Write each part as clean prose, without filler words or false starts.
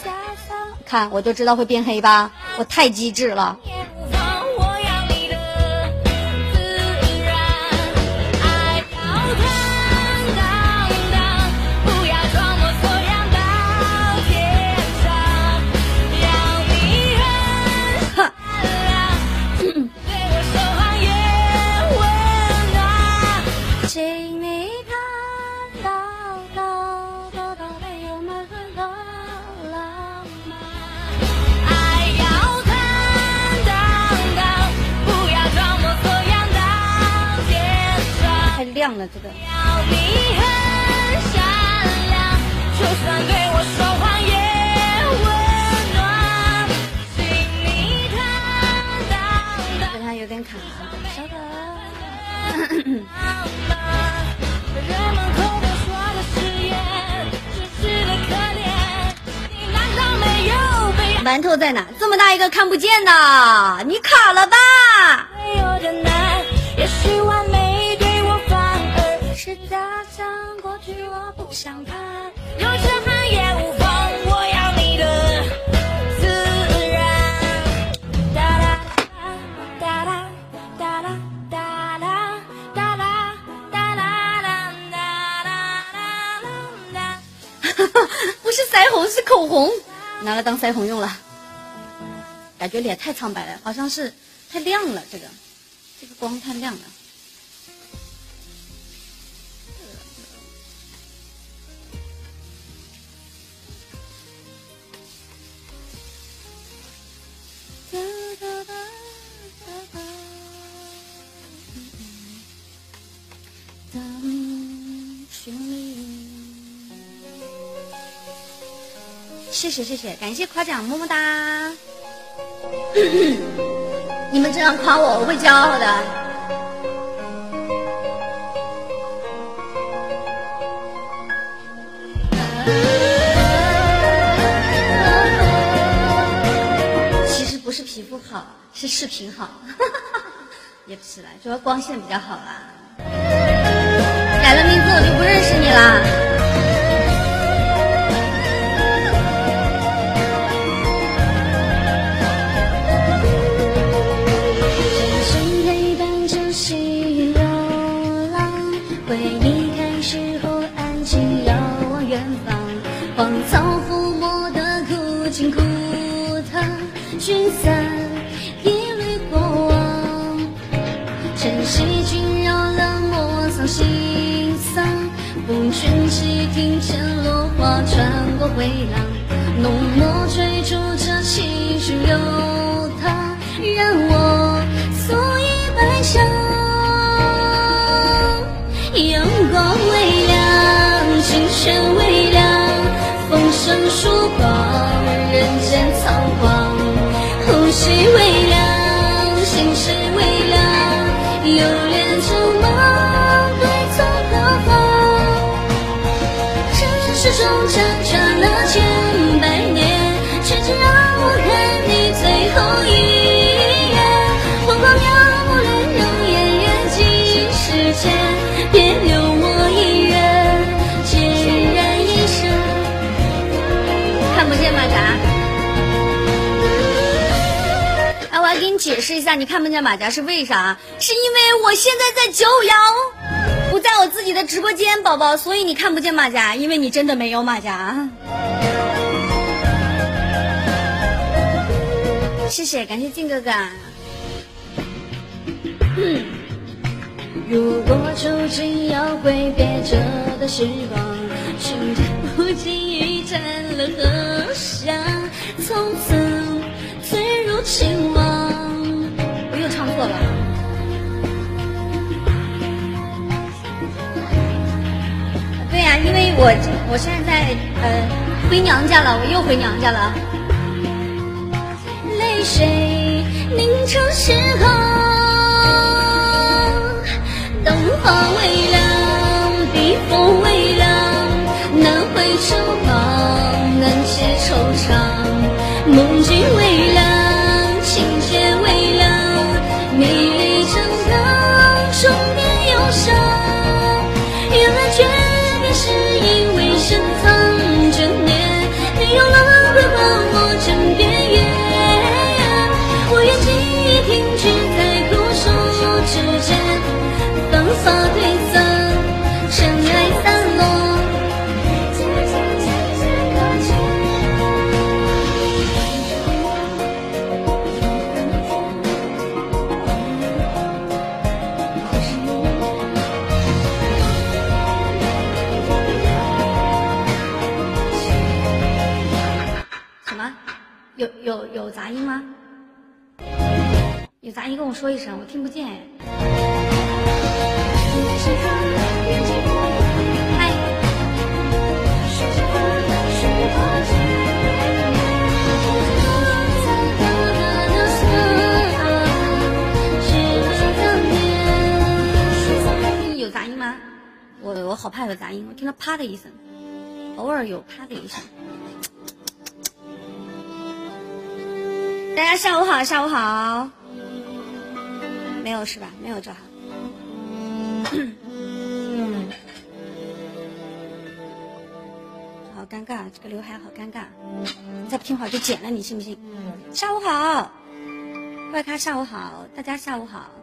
看我就知道会变黑吧，我太机智了。亮了这个。跟他有点卡，稍等。馒头在哪？这么大一个看不见的，你卡了吧？也许完美对我反而是假象，过去我不想看，有缺憾也无妨，我要你的自然。哒啦哒啦哒啦哒啦哒啦哒啦啦啦。不是腮红，是口红，拿来当腮红用了。感觉脸太苍白了，好像是太亮了，这个光太亮了。谢谢谢谢，感谢夸奖，么么哒。你们这样夸我，我会骄傲的。其实不是皮肤好，是视频好。也不是啦，主要光线比较好啦。改了名字我就不认识你啦。荒草覆没的枯井枯藤，聚散一缕过往。晨曦惊扰了莫桑心丧，风卷起庭前落花，穿过回廊，浓墨追逐着情绪流淌，让我素衣白裳。阳光微亮，清泉微凉，风声曙光，人间仓皇，呼吸微凉，心事微凉，有恋旧梦对从何方？尘世中辗转了千百年，却只让我看你最后一眼。荒荒渺无恋，容颜远近世间，别留我一人，孑然一身。看不见马甲啊！我要给你解释一下，你看不见马甲是为啥？是因为我现在在9摇，不在我自己的直播间，宝宝，所以你看不见马甲，因为你真的没有马甲。谢谢，感谢静哥哥。如果抽筋要挥别这的时光，寻不经意沾了荷香，从此坠入情网。我又唱错了。对呀、因为我现在回娘家了，我又回娘家了。泪水凝成时空，灯花微亮，笔锋微亮，难回城旁，难解惆怅。梦境微亮，情节微亮，迷离正当，终点忧伤。原来诀别是因为深藏眷恋，没有了辉煌。 有杂音吗？有杂音跟我说一声，我听不见。嗨。有杂音吗？我好怕有杂音，我听到啪的一声，偶尔有啪的一声。大家下午好，下午好。没有是吧？没有就好。好尴尬，这个刘海好尴尬。你再不听话就剪了，你信不信？下午好，外咖下午好，大家下午好。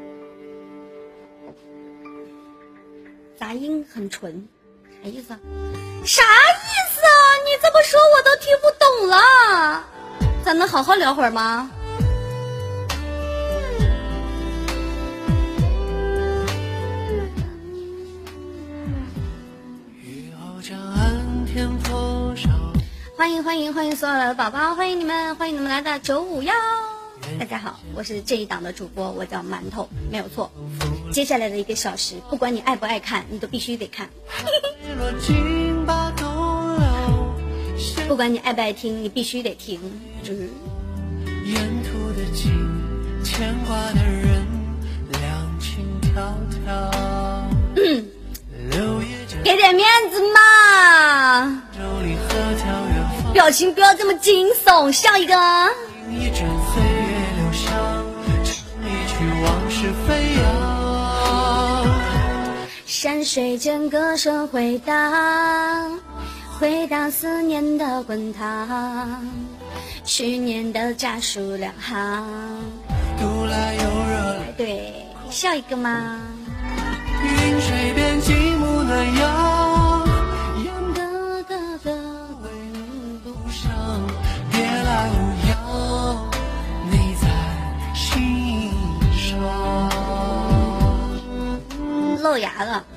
杂音很纯，啥意思啊？啥意思啊？你这么说我都听不懂了。咱能好好聊会儿吗？欢迎欢迎欢迎所有的宝宝，欢迎你们，欢迎你们来到951。大家好，我是这一档的主播，我叫馒头，没有错。接下来的1个小时，不管你爱不爱看，你都必须得看。不管你爱不爱听，你必须得听。沿途的景，牵挂的人，两情迢迢。给点面子嘛！表情不要这么惊悚，笑一个。一阵岁月留香，唱一曲往事飞扬。山水间歌声回荡，回荡思念的滚烫。去年的家书2行，读来又热泪。对，笑一个嘛。云水边寂寞暖阳，眼的回路上，别来无恙，你在心上。露牙了，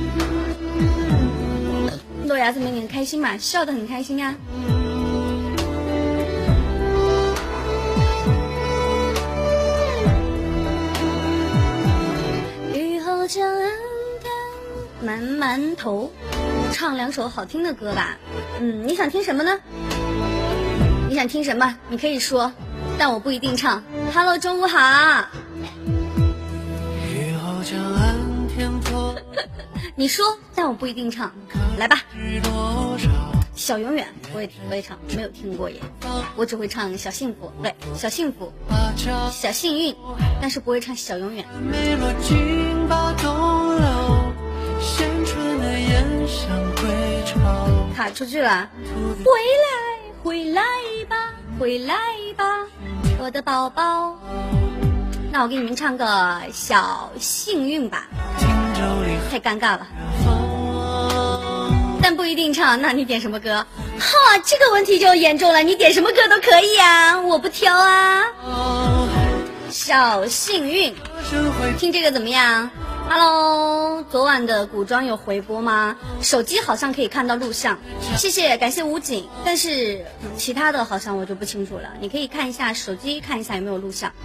露牙怎么很开心嘛？笑得很开心呀。雨后江岸慢慢头，唱2首好听的歌吧。你想听什么呢？你想听什么？你可以说，但我不一定唱。Hello， 中午好。雨后江岸天脱。你说，但我不一定唱。来吧。小永远我也唱，没有听过耶。我只会唱小幸福，对，小幸福，小幸运，但是不会唱小永远。卡出去了，回来吧，回来吧，我的宝宝。那我给你们唱个小幸运吧，太尴尬了，但不一定唱。那你点什么歌？哈，这个问题就严重了，你点什么歌都可以啊，我不挑啊。小幸运，听这个怎么样？Hello， 昨晚的古装有回播吗？手机好像可以看到录像，谢谢，感谢武警。但是其他的好像我就不清楚了，你可以看一下手机，看一下有没有录像。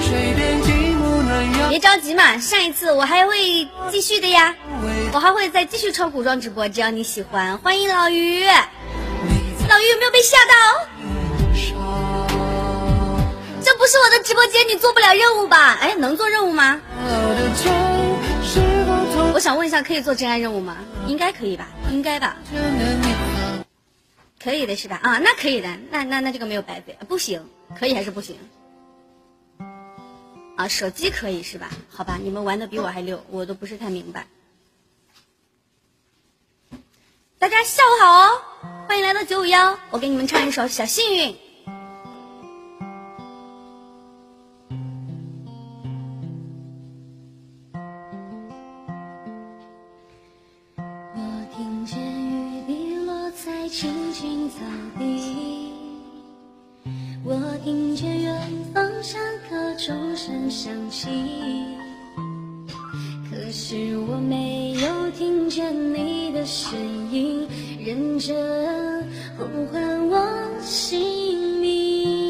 别着急嘛，上一次我还会继续的呀，我还会再继续唱古装直播，只要你喜欢。欢迎老于，老于有没有被吓到？这不是我的直播间，你做不了任务吧？哎，能做任务吗？我想问一下，可以做真爱任务吗？应该可以吧？应该吧？可以的是吧？啊，那可以的，那这个没有白费。不行，可以还是不行？啊，手机可以是吧？好吧，你们玩的比我还溜，我都不是太明白。大家下午好哦，欢迎来到951，我给你们唱一首《小幸运》。我听见雨滴落在青青草地，我听见远方下课钟声响起，可是我没有听见你的声音，认真呼唤我姓名。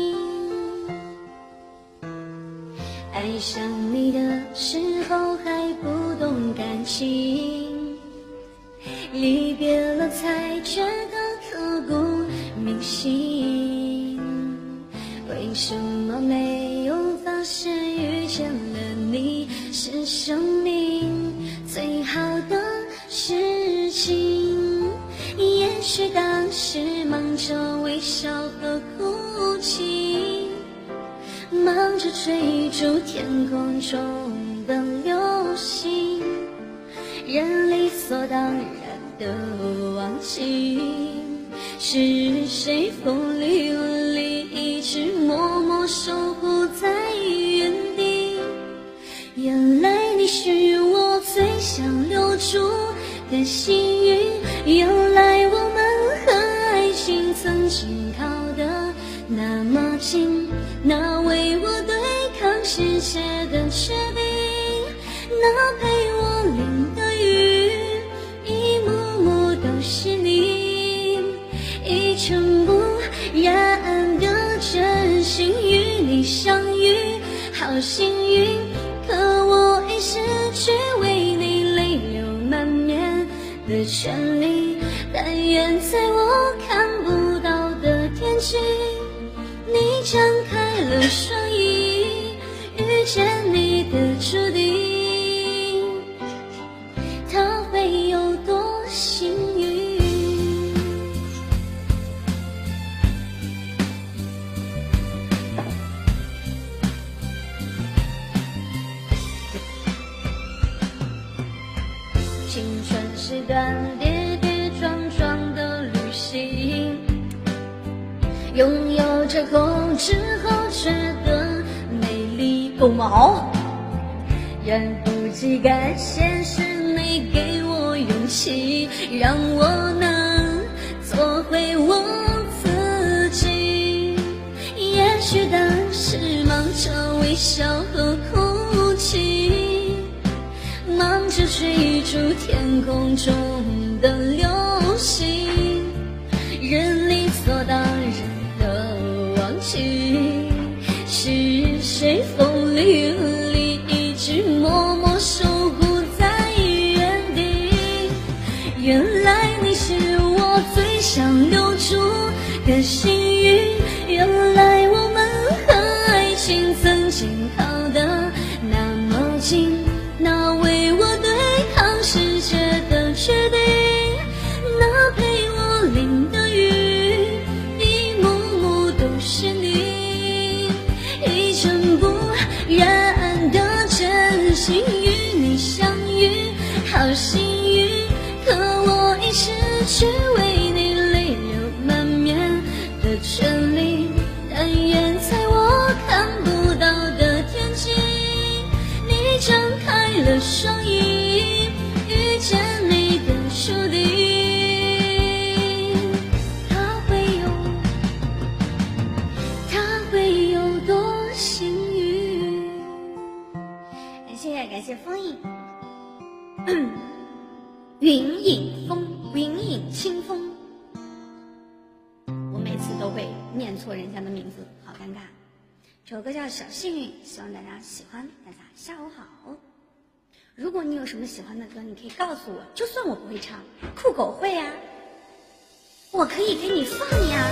想你的时候还不懂感情，离别了才觉得刻骨铭心。为什么没有发现遇见了你是生命最好的事情？也许当时忙着微笑和哭泣，忙着追逐天空中的流星，人理所当然的忘记是谁风里雨里一直默默守护在原地。原来你是我最想留住的幸运，原来我们和爱情曾经靠得那么近，那为我对抗世界的决定，那陪我淋的雨，一幕幕都是你，一尘不染的真心与你相遇，好幸运，可我已失去为你泪流满面的权利。但愿在我看不到的天际，你张开了双翼，遇见你的注定，他会有多幸运？青春是段跌跌撞撞的旅行，拥有着后知后觉的美丽。狗毛，来不及感谢是你给我勇气，让我能做回我自己。也许当时忙着微笑和哭泣，忙着追逐天空中的流星，人理所当然的忘记是谁风里雨里一直默默守护在原地。原来你是我最想留住的幸运，原来我们和爱情曾经靠得那么近，那为我对抗世界的决定，那陪我淋的雨，一幕幕都是你，一尘不染的真心与你相遇，好幸运，可我已失去为你泪流满面的权利。但愿在我看不到的天际，你张开了双翼，遇见你的注定，他会有多幸运？感谢风影，云影风，云影清风。我每次都会念错人家的名字，好尴尬。这首歌叫《小幸运》，希望大家喜欢。大家下午好。如果你有什么喜欢的歌，你可以告诉我，就算我不会唱，酷狗会啊，我可以给你放呀。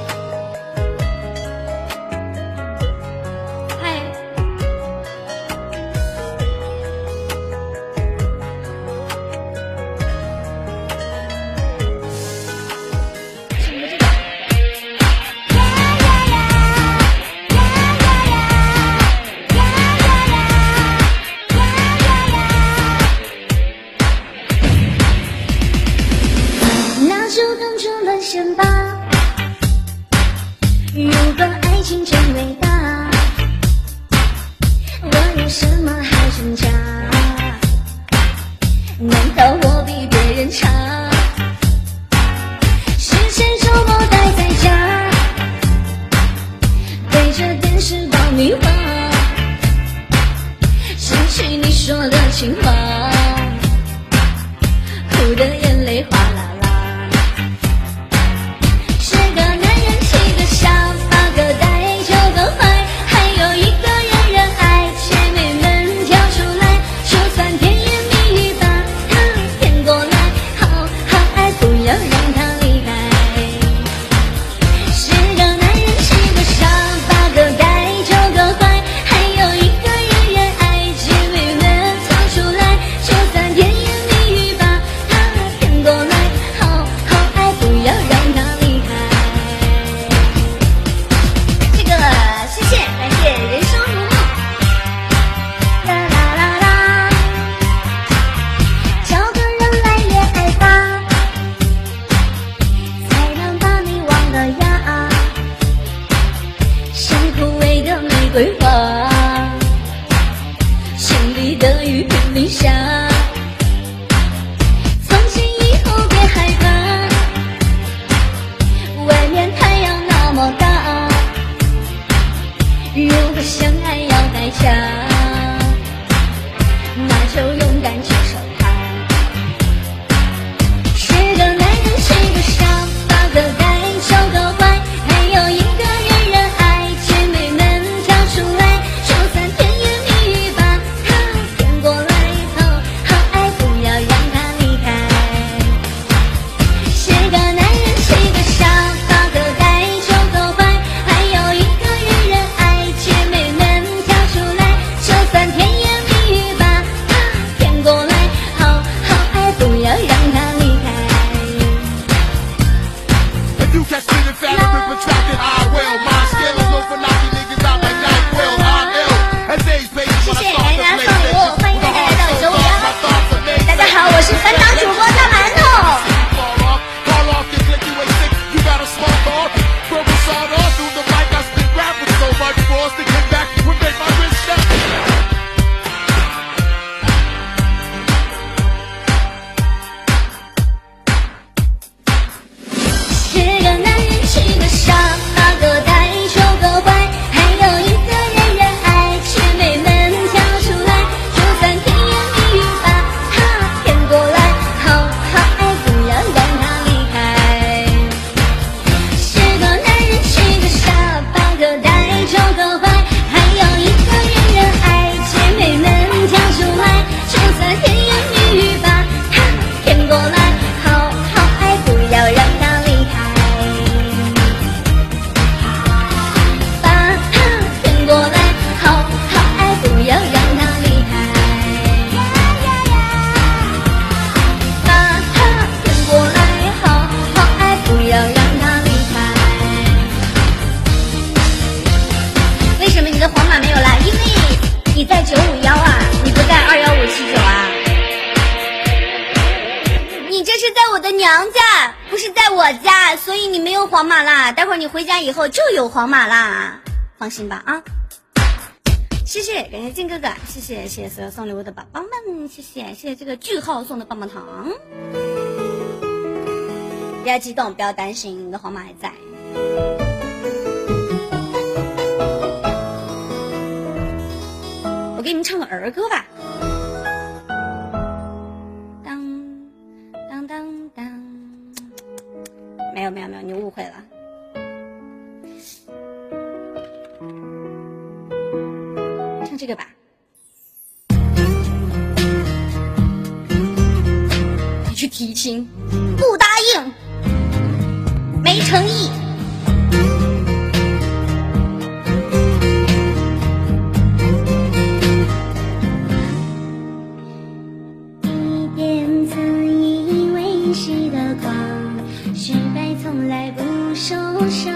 先吧，如果爱情真伟大，我有什么好挣扎？难道我比别人差？时间周末待在家，对着电视爆米花，想起你说的情话，哭的眼泪哗啦啦。8个带9个坏，还有1个人人爱，前面呀，像枯萎的玫瑰花，心里的雨淋淋下。从今以后别害怕，外面太阳那么大，如果相爱要代价，那就勇敢接受它。是个男人，是个傻，八个呆，九个坏，还有一个人人爱。姐妹们跳出来，就算甜言蜜语把他骗过来，好爱不要让他离开。是个男人，是个傻，八个呆，九个坏，还有一个人人爱。姐妹们跳出来，就算甜言蜜语把他骗过来，好爱不要让他离开。 If you catch me in fabric with traffic, I will. My skill is known for knocking niggas out like night will. I'm ill. As days pace when I start to play this. With a heart so lost, my thoughts are made. 大家好，我是本档主播大馒头。 Call off your clicky way sick. You got a small dog. Verbal sawed off through the mic. I spit rap with so much force to get back and make my wrist step. 是个男人，是个傻，八个呆，九个坏，还有一个人人爱。姐妹们跳出来，就算甜言蜜语把他骗过来，好爱不要让他离开。是个男人，是个傻，八个呆，九个坏，还有一个人人爱。姐妹们跳出来，就算甜言蜜语把他骗过来，好爱不要让他离开。把他骗过来，好爱不要让他离开。把他骗过来，好爱不要让他离开。为什么你的皇马没有啦？因为你在951啊，你不在21579啊。你这是在我的娘家，不是在我家，所以你没有皇马啦。待会儿你回家以后就有皇马啦，放心吧啊！谢谢，感谢静哥哥，谢谢所有送礼物的宝宝们，谢谢这个句号送的棒棒糖。不要激动，不要担心，你的皇马还在。我给你们唱个儿歌吧。当，没有，你误会了。唱这个吧。你去提亲，不答应，没诚意。一点自以为是的狂，失败从来不受伤。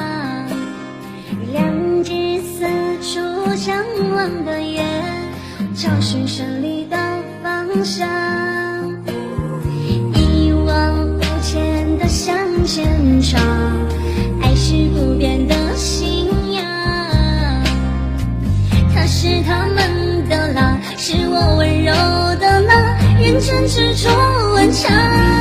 两只四处张望的眼，找寻胜利的方向。一往无前的向前闯，爱是不变的信仰。他是他们的狼，是我温柔的狼，认真执着顽强。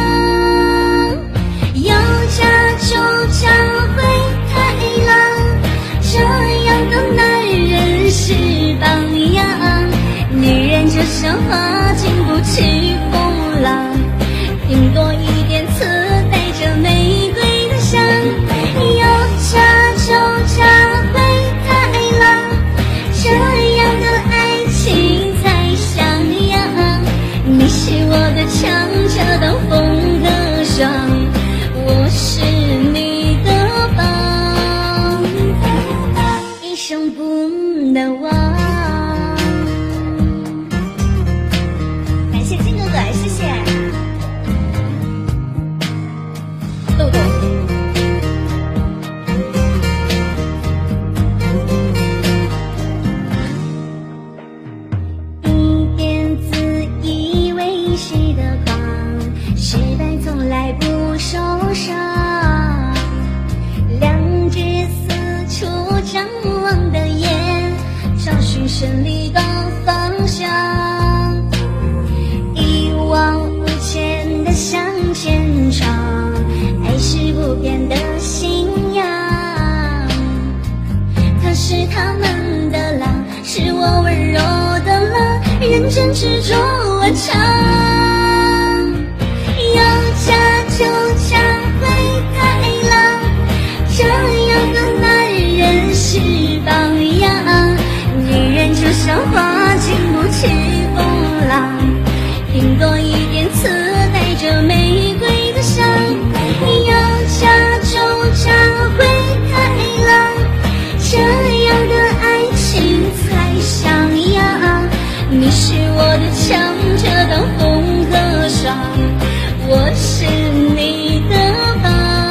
有家就教会太郎，这样的男人是榜样。女人就像花经不起风浪，顶多一点刺带着玫瑰的香。有家就教会太郎，这样的爱情才像样。你是我的强胜利的方向，一往无前的向前闯，爱是不变的信仰。他是他们的狼，是我温柔的狼，认真执着顽强。要嫁就嫁回太郎，这样的男人是榜样。女人就像花，经不起风浪，顶多一点刺，带着玫瑰的香。要嫁就嫁回太郎，这样的爱情才像样。你是我的强者的风和霜，我是你的宝。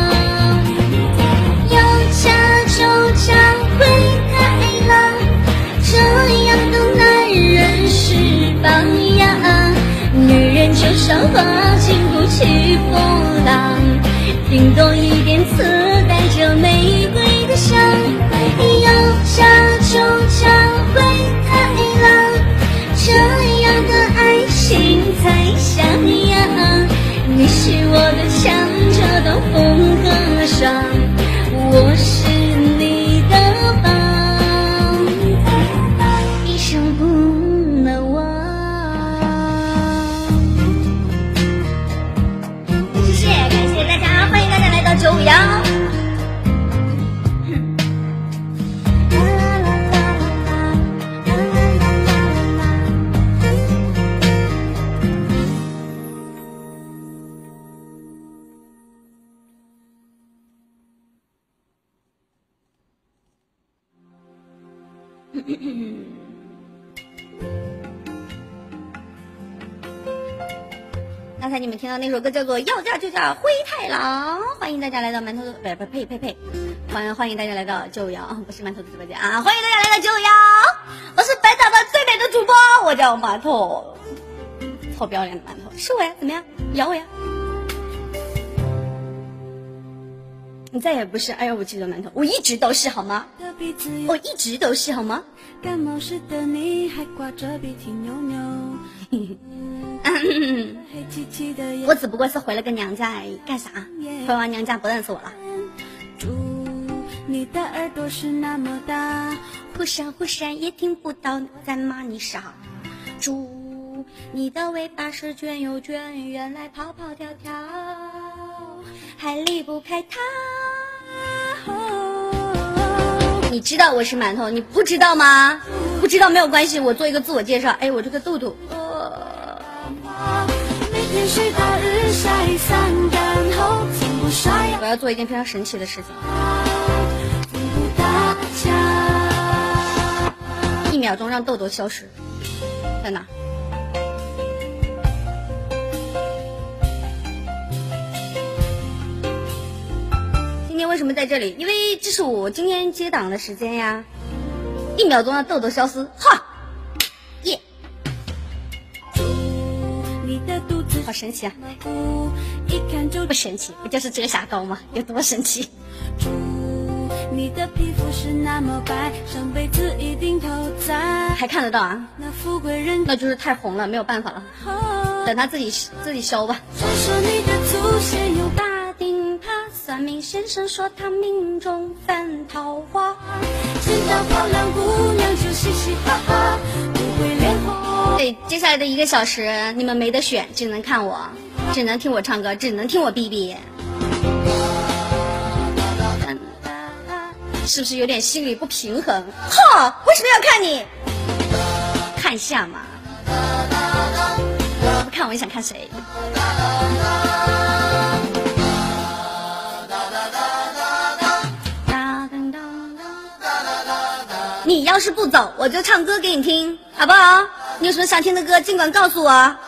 要嫁就嫁回太郎，这样的男人是榜样。女人就像花，经不起风浪，顶多一点刺，带着玫瑰的香。要嫁就嫁回太郎，这样的爱情才像样。你是我的强者的风和霜，我是你的宝，一生不能忘。谢谢，感谢大家，欢迎大家来到951。刚才你们听到那首歌叫做《要嫁就嫁灰太狼》，欢迎大家来到馒头呸，欢迎大家来到951，不是馒头的直播间啊！欢迎大家来到951，我是本场的最美的主播，我叫馒头，臭不要脸的馒头，是我呀，怎么样？咬我呀！你再也不是215的馒头，我一直都是好吗？我一直都是好吗？ 感冒时的你还挂着鼻涕扭扭。 我只不过是回了个娘家而已，干啥？回完娘家不认识我了。 祝你的耳朵是那么大， 忽闪也听不到在骂你傻。祝你的尾巴是卷又卷，原来跑跑跳跳还离不开它。你知道我是馒头，你不知道吗？不知道没有关系，我做一个自我介绍。哎，我这个豆豆。我要做一件非常神奇的事情，1秒钟让痘痘消失，在哪？今天为什么在这里？因为这是我今天接档的时间呀，1秒钟让痘痘消失，哈，耶！好神奇啊！不神奇，不就是遮瑕膏吗？有多神奇？ 你的皮肤是那么白，上辈子一定投在还看得到啊？ 那富贵人， 那就是太红了，没有办法了，等他自己消吧。 传说你的祖先有大顶他，算命先生说他命中犯桃花， 见到漂亮姑娘就嘻嘻哈哈，不会脸红。 对，接下来的1个小时你们没得选，只能看我，只能听我唱歌，只能听我逼逼。是不是有点心里不平衡？哈，为什么要看你？看一下嘛，不看我你想看谁？你要是不走，我就唱歌给你听，好不好？你有什么想听的歌，尽管告诉我。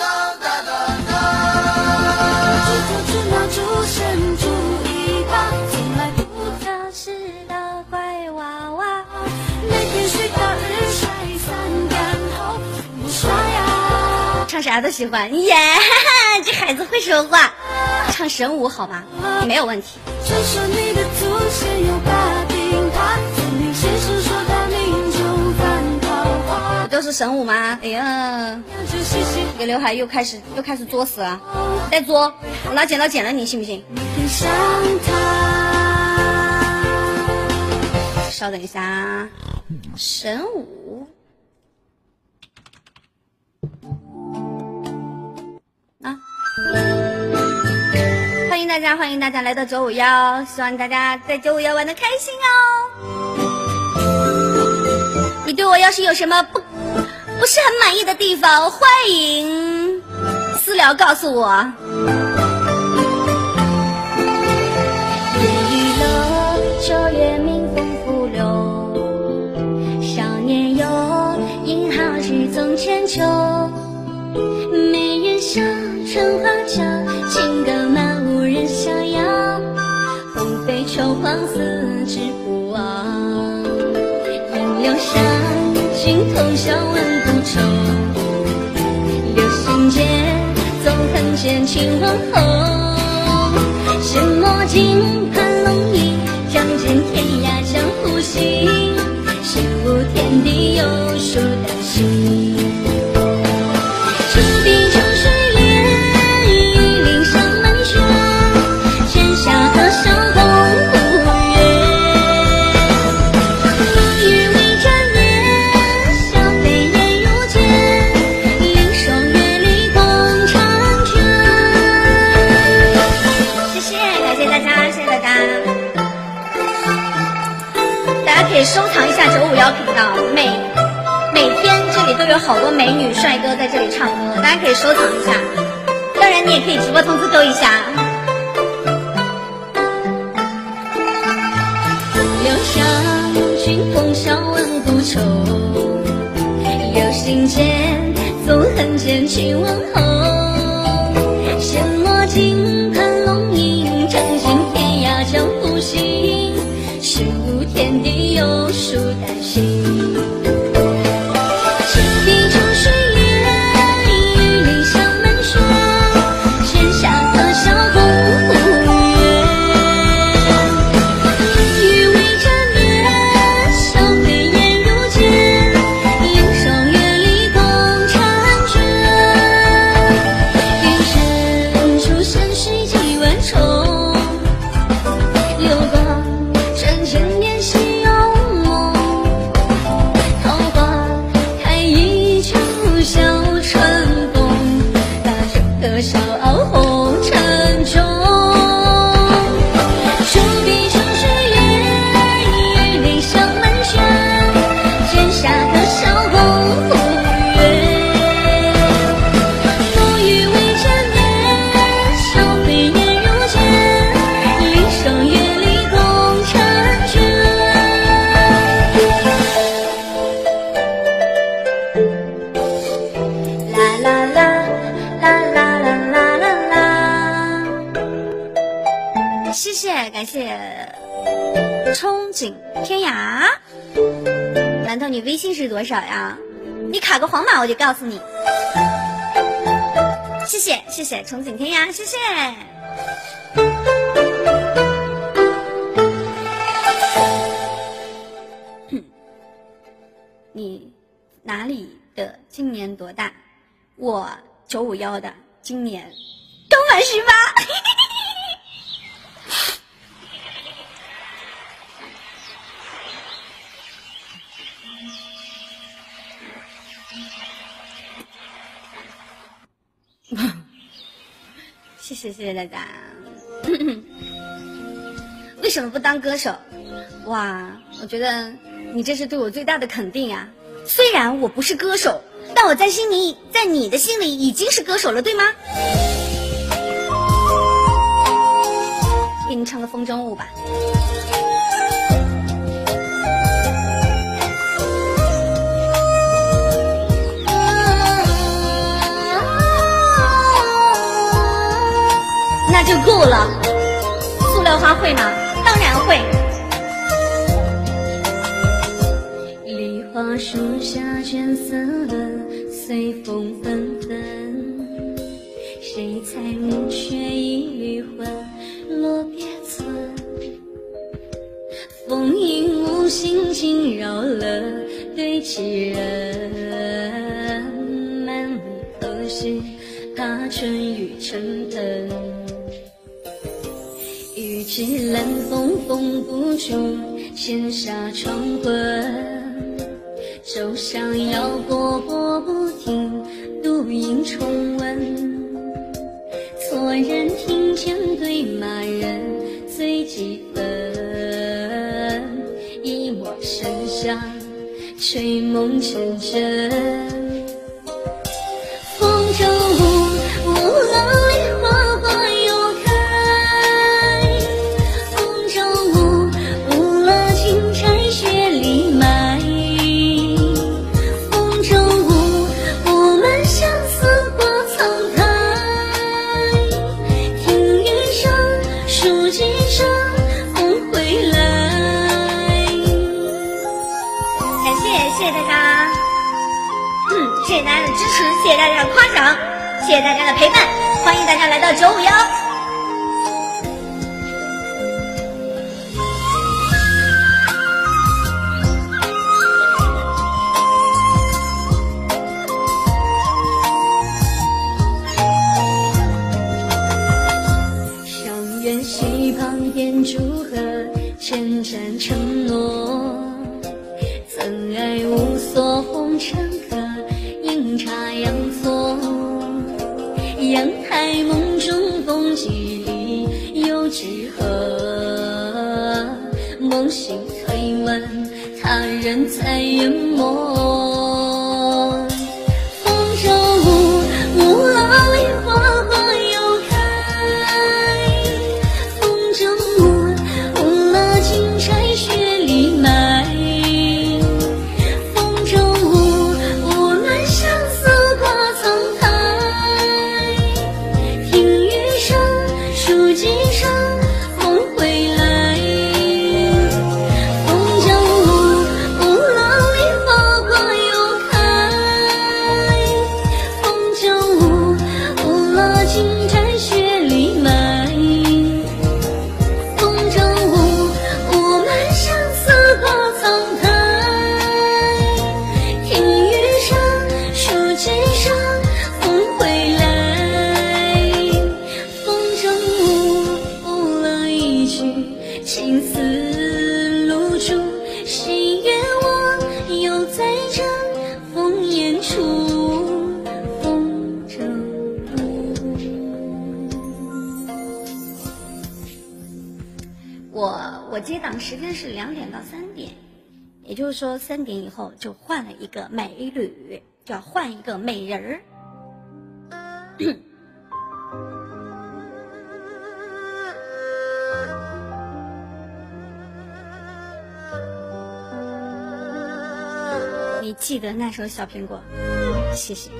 唱啥都喜欢耶，这孩子会说话。唱神舞好吗？没有问题。 传说你的祖先有8顶塔，算命先生说他命中犯桃是神武吗？哎呀，这个刘海又开始作死了，再作，我拿剪刀剪了你，信不信？稍等一下啊，神武啊！欢迎大家来到951，希望大家在951玩的开心哦。你对我要是有什么不是很满意的地方，欢迎私聊告诉我。 夜雨落，秋月明风拂柳，少年游，英豪志从千秋。美人笑，春花俏，情歌满无人逍遥。风飞秋黄，四之不忘。应流上，君同笑问不愁。流星间，纵横间，情往后。神魔金盘龙吟，仗剑天涯江湖行。是无天地有数丹心。出笔出水莲，玉林上门轩。天下何笑共无缘。欲为展颜，笑飞燕如剑。迎霜月里共婵娟。 谢谢，感谢大家，谢谢大家。大家可以收藏一下951频道，每天这里都有好多美女帅哥在这里唱歌，大家可以收藏一下。当然，你也可以直播通知勾一下。 流上君风笑问不愁，流星间纵横间情往后。仙魔金盘龙吟，仗剑天涯江湖行。是无天地有数丹心。出笔出水莲，玉林上门轩。天下何笑共无缘。欲为展颜，笑飞燕如剑。迎霜月里共婵娟。云深处山水几万重。流光斩千年心有梦。桃花开一秋笑春风。大声可笑傲红尘中。出笔出水莲，玉林上门轩。天下可笑共无缘。不欲为展颜，笑飞燕如剑。迎霜月里共婵娟。啦啦啦啦啦啦啦啦啦。 谢谢，感谢憧憬天涯。馒头，你微信是多少呀？你卡个黄码我就告诉你。谢谢谢谢憧憬天涯，谢谢。你哪里的？今年多大？我951的，今年刚满18。谢谢谢谢大家。为什么不当歌手？哇，我觉得你这是对我最大的肯定啊！虽然我不是歌手，但我在你的心里已经是歌手了，对吗？给你唱个《风筝舞》吧。那就够了。塑料花会吗？当然会。 梨花树下倦色冷，随风纷纷。谁裁木缺一缕魂，落别村。风影无无心惊扰了对棋人，满里何时怕春雨成藤，玉指冷风封不住千纱窗魂，舟上摇波波不停，独饮重温。错人听见对骂人，醉几分，一抹笙香吹梦成真。风筝舞，舞了梨花花又开，风筝舞，舞了金钗雪里埋，风筝舞，我们相思挂苍苔，听雨声，书几声，风回来。感谢大家，谢谢大家的支持，谢谢大家的夸奖，谢谢大家的陪伴，欢迎大家来到951。上苑溪旁点烛荷，千盏承诺，曾爱无所红尘客，阴差阳错，阳台梦中风几里又知何，梦醒推问他人在眼眸，风筝舞，舞了梨花花又开，风筝舞，舞了金钗雪里埋，风筝舞，舞了相思挂苍苔，听雨声，书几声，风回来，风筝舞，舞了梨花花又开，风筝舞，舞了金钗雪里埋，风筝舞，我们相思挂苍苔，听雨声，书几声，风回来，风筝舞，舞了一曲青丝露珠，谁愿我又在这烽烟处，风筝舞。我接档时间是2点到3点，也就是说3点以后就换了一个美女，就要换一个美人儿。你记得那首小苹果，谢谢。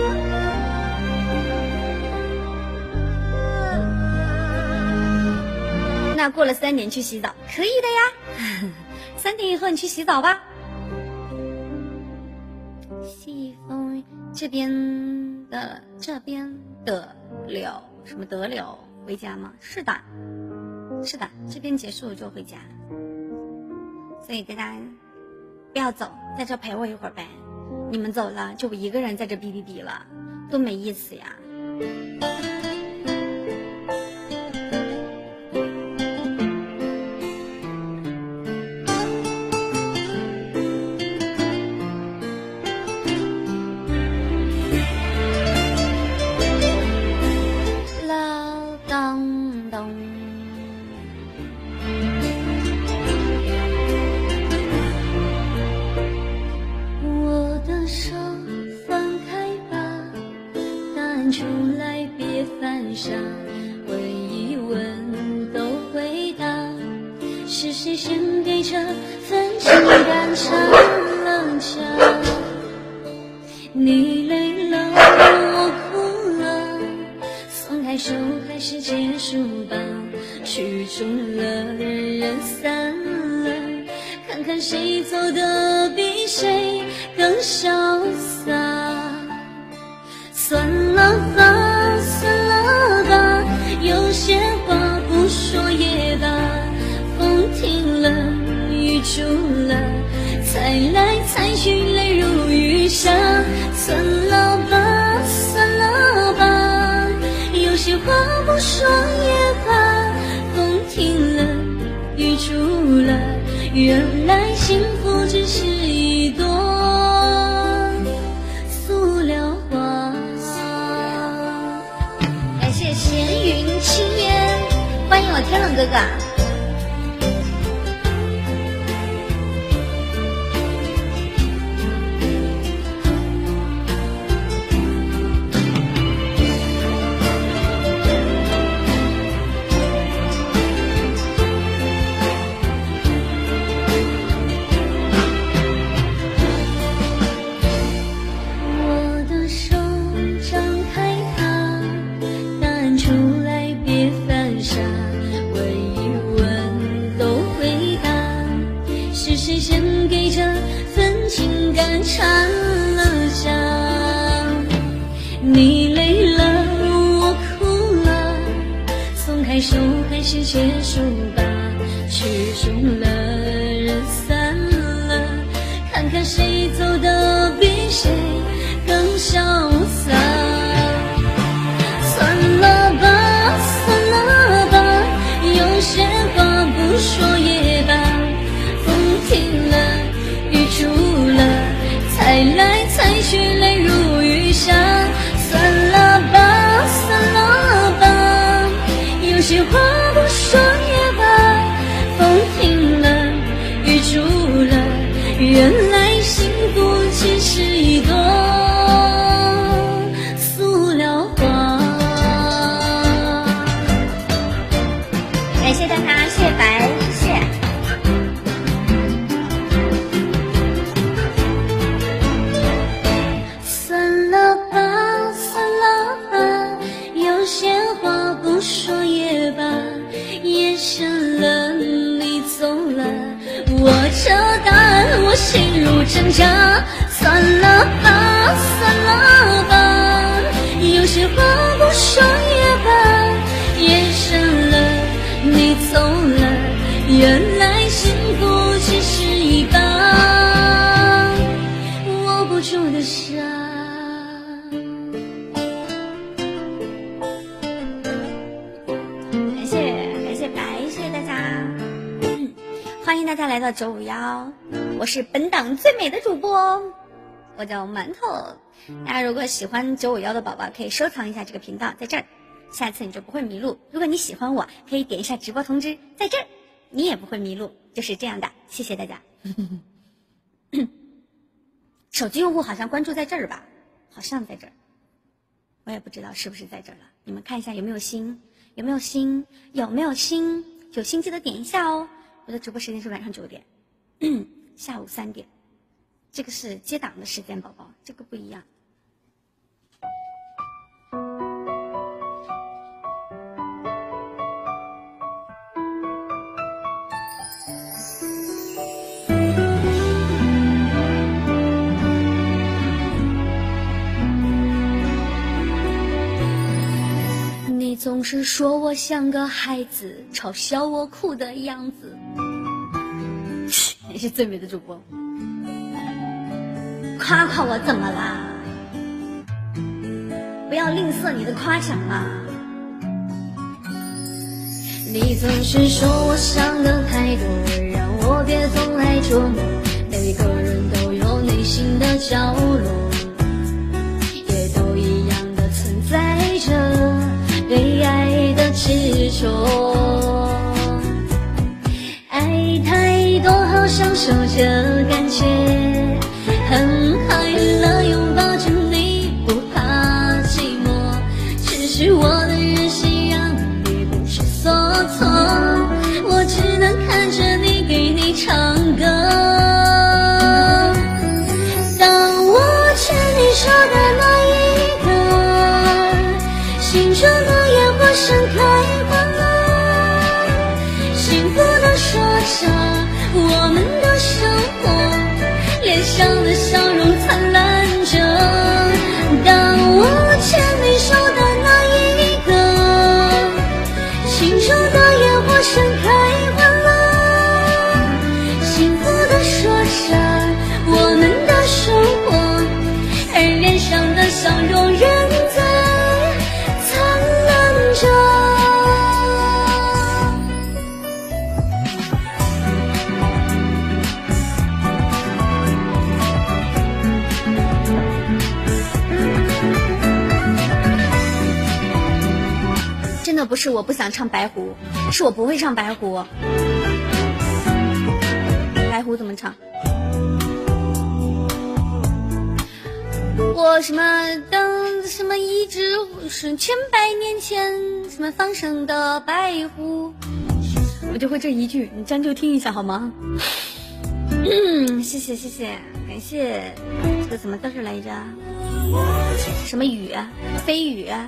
那过了3点去洗澡，可以的呀。3点以后你去洗澡吧。西风这边的了什么得了回家吗？是的，这边结束就回家，所以大家不要走，在这陪我一会儿呗。你们走了，就我一个人在这哔哔哔了，多没意思呀。老当当。我的手放开吧，答案出来别犯傻，问一问都回答，是谁先给这份情感上了架？你累了，我哭了，松开手还是结束吧，曲终了，人散了，看看谁走得比谁更潇洒。算了吧，算了吧，有些话不说也罢，风停了，雨住原来幸福只是一朵塑料花。感谢闲云轻烟，欢迎我天冷哥哥。你累了，我哭了，松开手，还是结束吧。曲终了，人散了，看看谁走得比谁更潇洒。算了吧，算了吧，有些话不说也罢。风停了，雨住了，猜来猜去，泪如雨下。算了吧，算了吧，有些话不说也罢。风停了，雨住了，原来幸福只是一朵塑料花。感谢大家，谢谢白，谢谢。算了吧，算了吧，有些话不说也罢。夜深了，你走了，我这答案我陷入挣扎。算了吧，算了吧，有些话不说也罢。夜深了，你走了，原来幸福只是一把握不住的沙。感谢白，谢谢大家，欢迎大家来到951，我是本档最美的主播，我叫馒头。大家如果喜欢951的宝宝，可以收藏一下这个频道，在这儿，下次你就不会迷路。如果你喜欢我，可以点一下直播通知，在这儿，你也不会迷路，就是这样的。谢谢大家。手机用户好像关注在这儿吧，好像在这儿，我也不知道是不是在这儿了。你们看一下有没有心，有没有心，有没有心，有心记得点一下哦。我的直播时间是晚上9点，下午3点，这个是接档的时间，宝宝，这个不一样。你总是说我像个孩子，嘲笑我哭的样子。你是最美的主播，夸夸我怎么啦？不要吝啬你的夸奖嘛。你总是说我想的太多，让我别总爱琢磨。每个人都有内心的角落，也都一样的存在着对爱的执着。爱太多好享受这感觉，很快乐拥抱着你不怕寂寞，只是我的任性让你不知所措，我只能看着你给你唱歌。当我牵你手的那一刻，心中的烟火盛开花了，幸福的说着我们的生活不是我不想唱白狐，是我不会唱白狐。白狐怎么唱？我什么等什么一只是千百年前什么放生的白狐，我就会这一句，你将就听一下好吗？谢谢谢谢，感谢。这个什么字儿来着？什么雨啊？飞雨啊？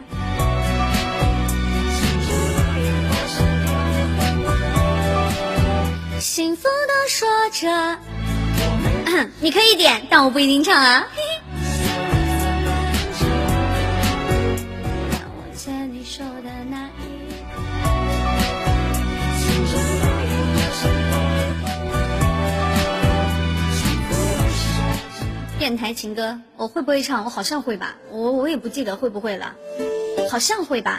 幸福的说着，你可以点，但我不一定唱啊。我牵你手的那电台情歌，我会不会唱？我好像会吧，我也不记得会不会了，好像会吧。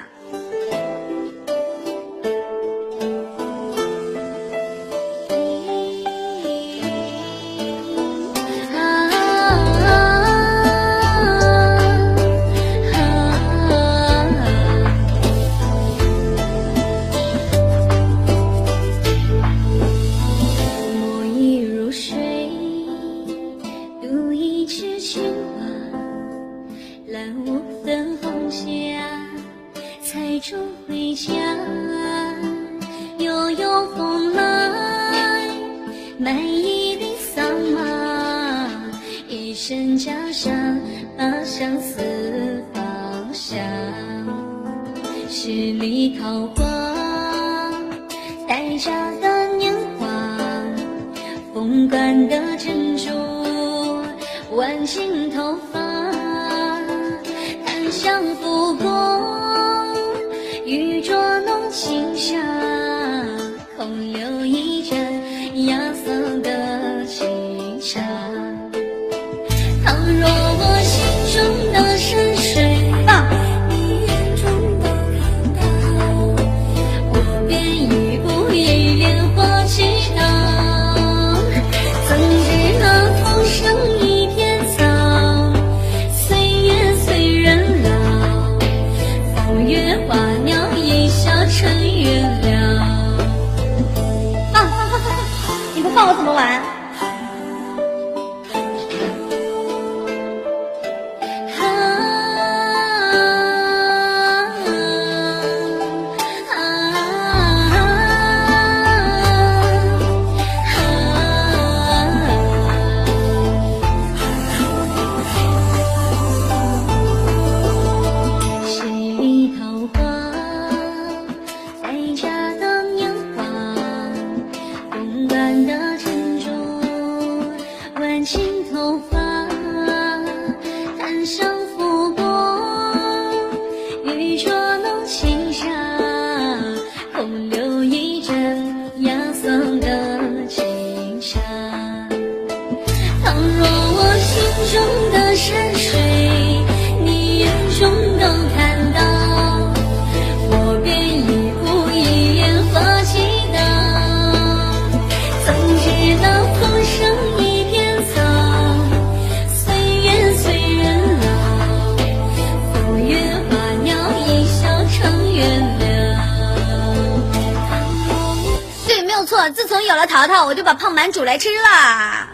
自从有了淘淘，我就把胖满煮来吃啦。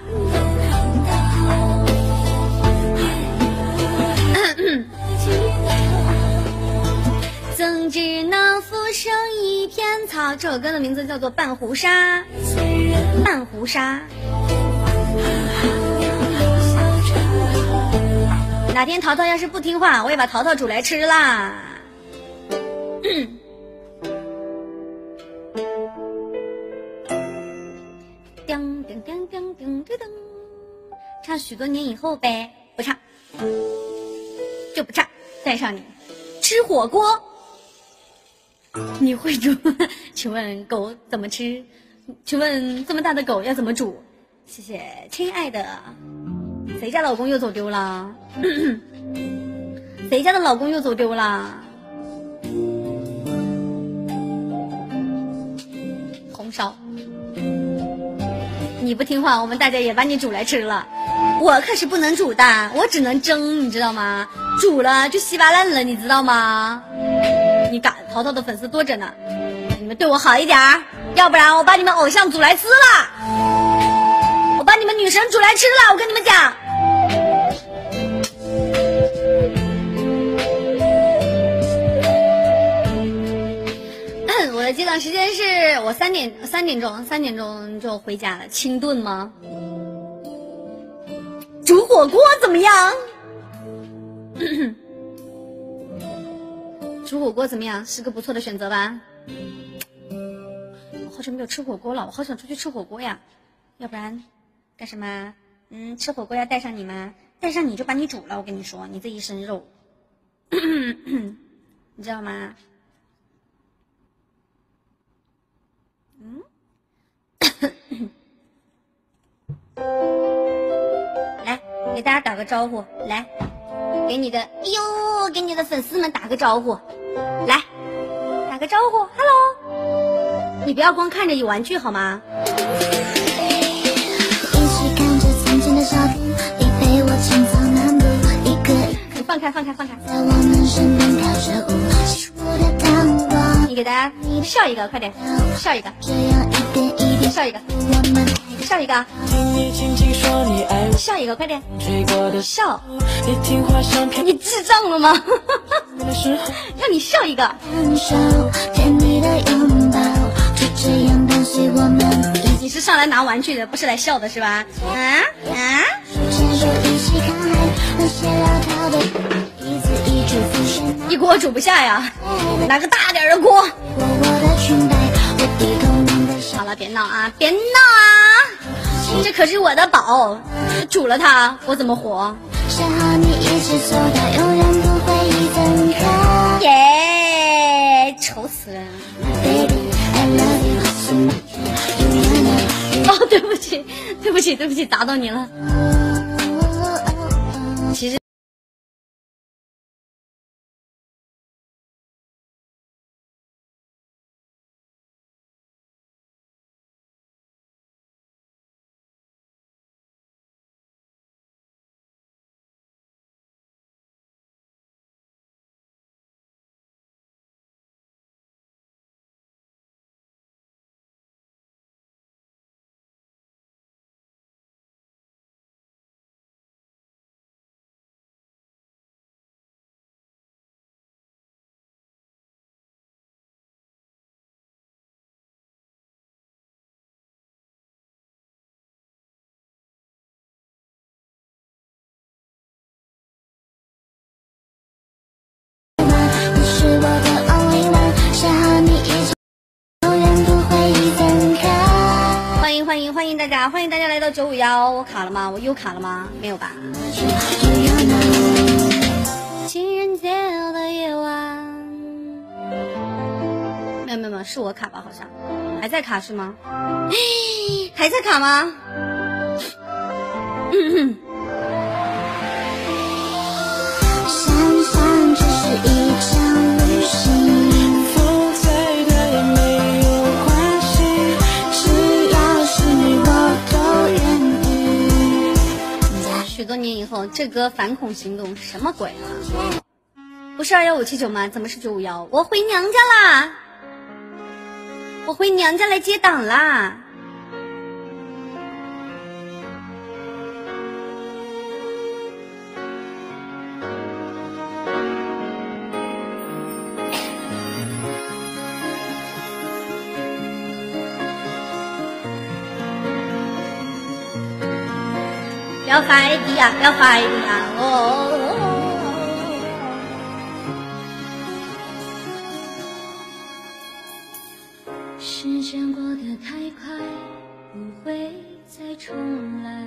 曾知那浮生一片草，这首歌的名字叫做《半壶纱》。半壶纱。哪天淘淘要是不听话，我也把淘淘煮来吃啦。唱许多年以后呗，不唱，就不唱。带上你吃火锅，你会煮？请问狗怎么吃？请问这么大的狗要怎么煮？谢谢，亲爱的。谁家老公又走丢了？谁家的老公又走丢了？红烧。你不听话，我们大家也把你煮来吃了。我可是不能煮的，我只能蒸，你知道吗？煮了就稀巴烂了，你知道吗？ 你敢？淘淘的粉丝多着呢，你们对我好一点儿，要不然我把你们偶像煮来吃了，我把你们女神煮来吃了，我跟你们讲。我的接档时间是我3点钟就回家了。清炖吗？煮火锅怎么样？煮火锅怎么样？是个不错的选择吧？我好久没有吃火锅了，我好想出去吃火锅呀。要不然干什么？吃火锅要带上你吗？带上你就把你煮了，我跟你说，你这一身肉，你知道吗？来给大家打个招呼，来给你的粉丝们打个招呼，来打个招呼 ，Hello， 你不要光看着有玩具好吗？你放开，你给大家笑一个，快点笑一个，笑一个，笑一个，笑一个，快点笑！你智障了吗？让你笑一个。你是上来拿玩具的，不是来笑的是吧？一锅煮不下呀，拿个大点的锅。好了，别闹啊，别闹啊！这可是我的宝，煮了它，我怎么活？耶，愁死人！哦，对不起，打到你了。其实。欢迎大家，欢迎大家来到951。我卡了吗？我又卡了吗？没有吧？情人节的夜晚，没有，是我卡吧？好像还在卡是吗？还在卡吗？ 想想这是一场旅行。 许多年以后，这歌反恐行动什么鬼啊？不是21579吗？怎么是951？我回娘家啦！我回娘家来接档啦！不要快递呀，不要快递呀！时间过得太快，不会再重来。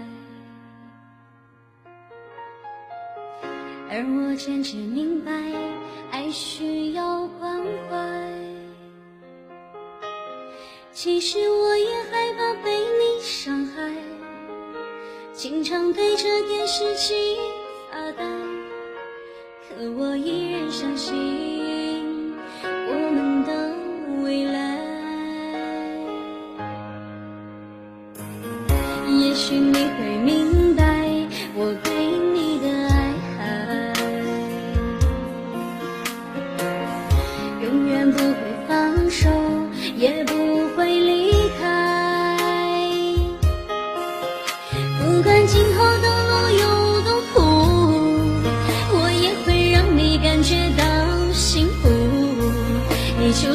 而我渐渐明白，爱需要关怀。其实我也害怕被你伤害。经常对着电视机发呆，可我依然相信我们的未来。也许你会明白我对你的爱，永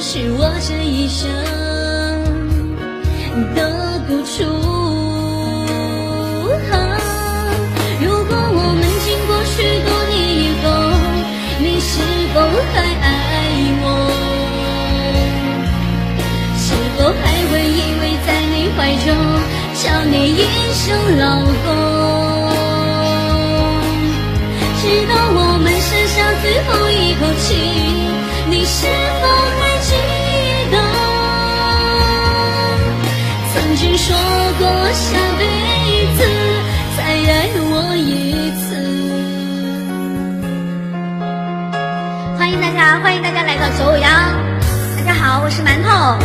是我这一生的独处。如果我们经过许多年以后，你是否还爱我？是否还会依偎在你怀中，叫你一声老公？直到我们剩下最后一口气，你是否还记得曾经说过下辈子再爱我一次？欢迎大家，欢迎大家来到九五幺。大家好，我是馒头。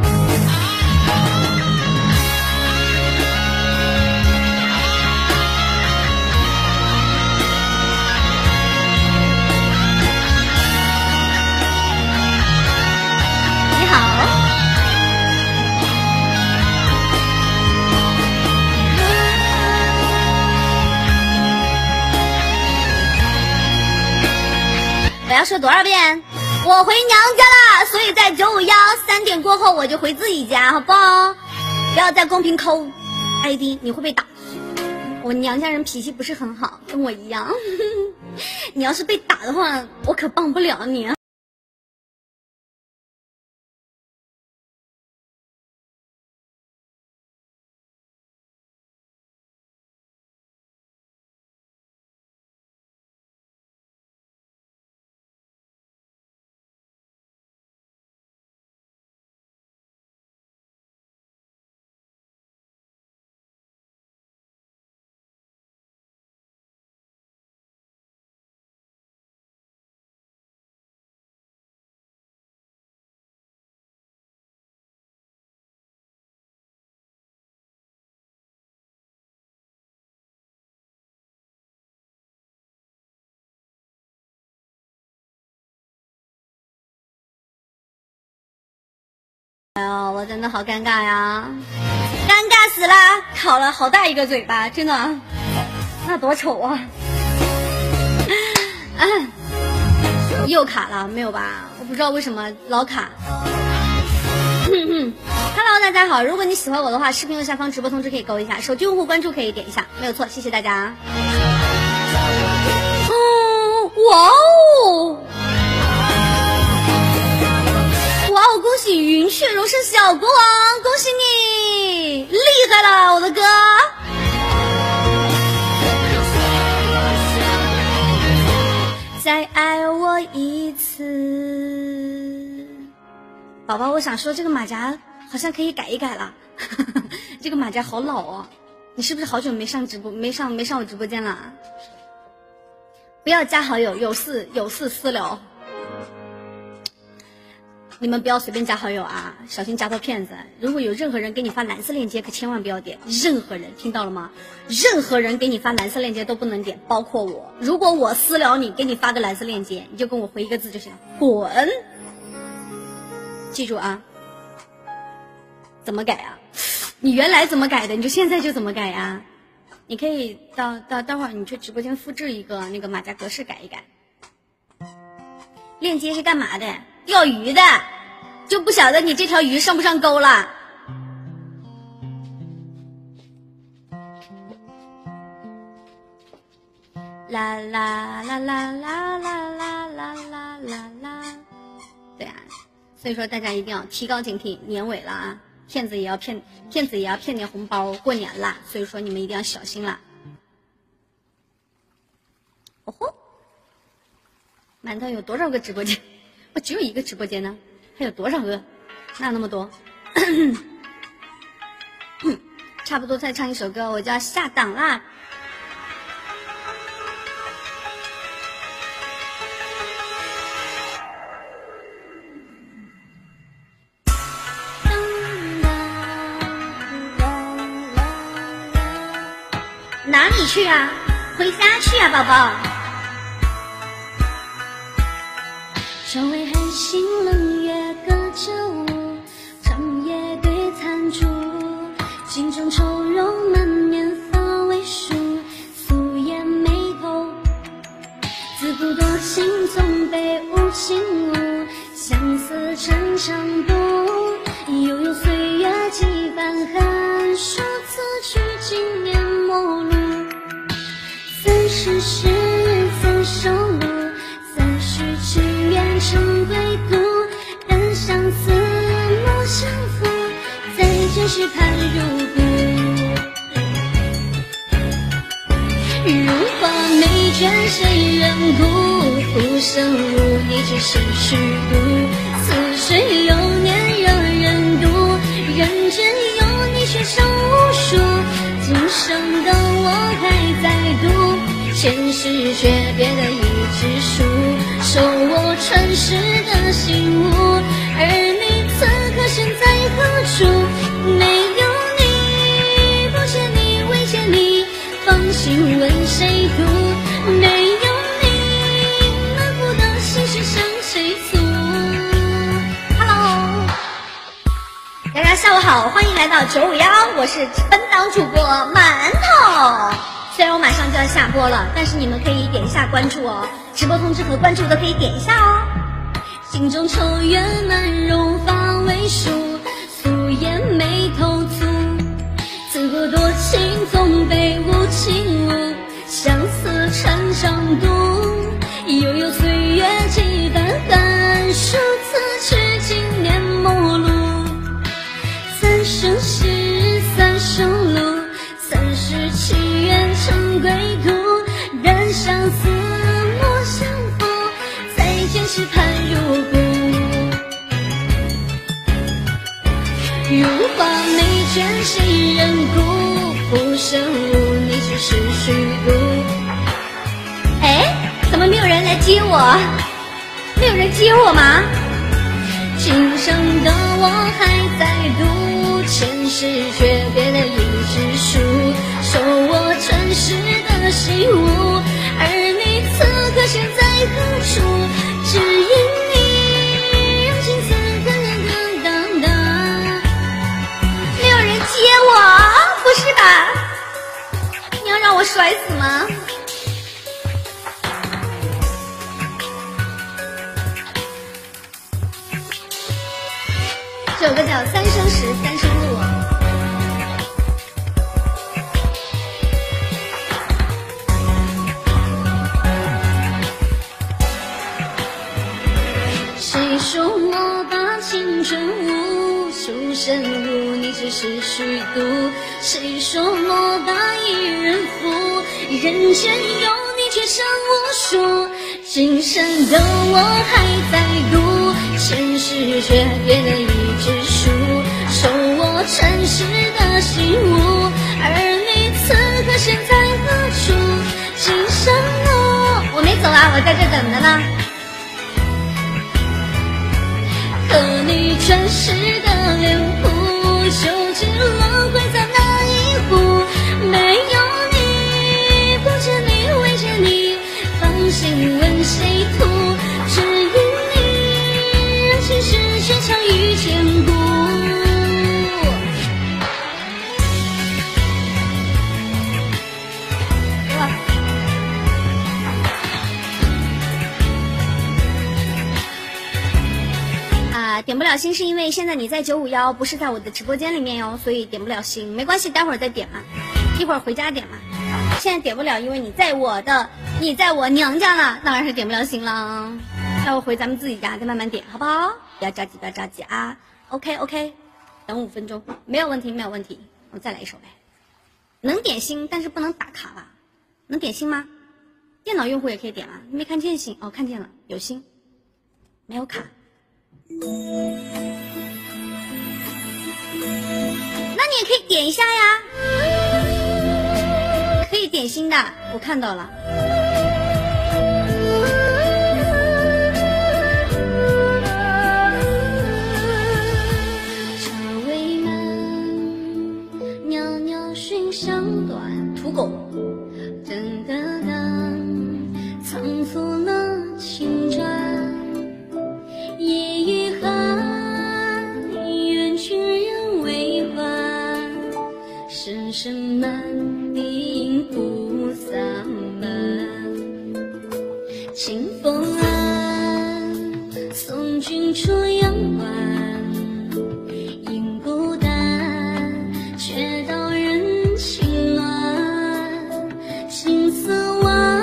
我要说多少遍？我回娘家啦，所以在951 3点过后我就回自己家，好不好？不要在公屏扣 ID， 你会被打。我娘家人脾气不是很好，跟我一样。你要是被打的话，我可帮不了你。哎呦，我真的好尴尬呀，尴尬死了！烤了好大一个嘴巴，真的，那多丑啊！又卡了，没有吧？我不知道为什么老卡。Hello， 大家好，如果你喜欢我的话，视频右下方直播通知可以勾一下，手机用户关注可以点一下，没有错，谢谢大家。哇哦！哇哦！恭喜云雀荣升小国王，恭喜你，厉害了，我的哥！再爱我一次，宝宝，我想说这个马甲好像可以改一改了，这个马甲好老哦，你是不是好久没上直播，没上我直播间了？不要加好友，有事私聊。你们不要随便加好友啊，小心加到骗子。如果有任何人给你发蓝色链接，可千万不要点。任何人，听到了吗？任何人给你发蓝色链接都不能点，包括我。如果我私聊你，给你发个蓝色链接，你就跟我回一个字就行了，滚！记住啊。怎么改啊？你原来怎么改的，你就现在就怎么改呀？你可以待会儿你去直播间复制一个那个马甲格式改一改。链接是干嘛的？钓鱼的，就不晓得你这条鱼上不上钩了。啦啦啦啦啦啦啦啦啦啦啦，对啊，所以说大家一定要提高警惕，年尾了啊，骗子也要骗点红包，过年了，所以说你们一定要小心了。哦吼，馒头有多少个直播间？我只有一个直播间呢，还有多少个？哪有那么多？差不多再唱一首歌，我就要下档啦。哪里去啊？回家去啊，宝宝。周围寒星冷月隔着我，长夜对残烛，镜中愁容满面发为数，素颜眉头，自古多情总被无情误，相思成长生时三首路，37愿成归途。但相思莫相负，再见时盼入骨。如画眉卷谁人顾？浮生路，你只是虚度。似水流年惹人妒，人间有你却胜无数。今生的我还在读，前世诀别的一纸书，手握传世的心物。而你此刻身在何处？没有你，不见你，未见你，芳心为谁读？没有你，满腹的心事向谁诉？ Hello， 大家下午好，欢迎来到951，我是本档主播馒头。虽然我马上就要下播了，但是你们可以点一下关注哦，直播通知和关注都可以点一下哦。心中愁怨难容，发为数，素颜眉头蹙。自古多情总被无情误，相思缠肠毒。悠悠岁月几番寒暑，此去经年陌路。三生石，三生路，37愿成归途。然相思莫相负，再见时盼入骨。如画眉卷谁人顾？浮生路，你只是虚度。哎，怎么没有人来接我？没有人接我吗？今生的我还在读，前世诀别的一纸书，手握传世的心物。而你此刻身在何处？只因你让心思噔噔噔噔。没有人接我，不是吧？你要让我摔死吗？这首歌叫《三生石，三生路》。谁说我把青春误？出身路，你只是虚度。谁说我把一人负？人间有你却胜无数。今生的我还在读，前世诀别的一纸书，手握传世的心物。而你此刻身在何处？今生我没走啊，我在这等着呢。和你传世的脸谱，究竟轮回在哪一壶？没有你，不见你，未见你，芳心问谁图？只因你让心事却强于千古。点不了心是因为现在你在951，不是在我的直播间里面哟，所以点不了心，没关系，待会儿再点嘛，一会儿回家点嘛。现在点不了，因为你在我娘家了，当然是点不了心了。待会儿回咱们自己家再慢慢点，好不好？不要着急，不要着急啊。OK， 等5分钟，没有问题，没有问题。我再来一首呗。能点心，但是不能打卡吧？能点心吗？电脑用户也可以点啊。没看见心哦，看见了，有心，没有卡。那你也可以点一下呀，可以点心的，我看到了。茶未满，袅袅寻香短，土狗。噔噔噔，苍拂了青砖。夜雨寒，愿君人为欢。声声满地不散漫。清风暗，送君出阳关。因孤单，却道人情暖。心思万。